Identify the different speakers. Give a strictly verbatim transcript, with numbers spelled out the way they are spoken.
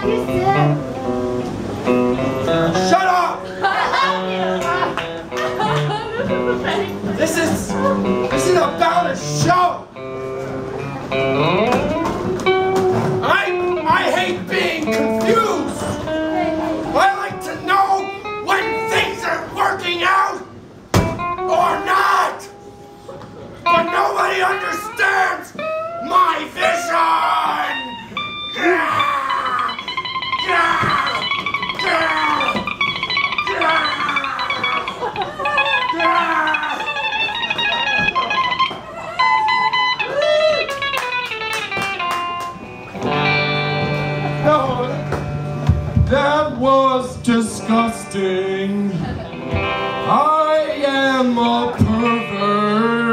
Speaker 1: Shut up! This is this is about a show. I I hate being confused. I like to know when things are working out or not. But nobody understands my vision. No, that was disgusting. I am a pervert.